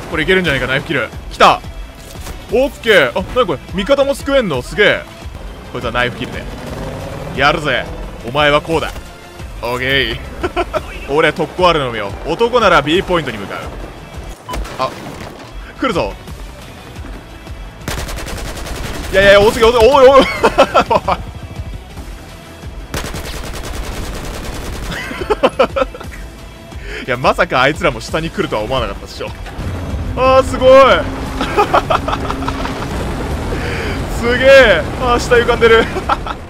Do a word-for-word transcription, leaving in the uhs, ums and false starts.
これいけるんじゃないか。ナイフキルきた。オッケー。あ、なにこれ、味方も救えんの。すげえ。こいつはナイフキルでやるぜ。お前はこうだ。オッケー俺特攻あるのみよ。男なら B ポイントに向かう。あ、来るぞ。いやいや、多すぎ、多すぎ、おいおいいや、まさかあいつらも下に来るとは思わなかったっしょ。あー、すごいすげえ。あー、下浮かんでる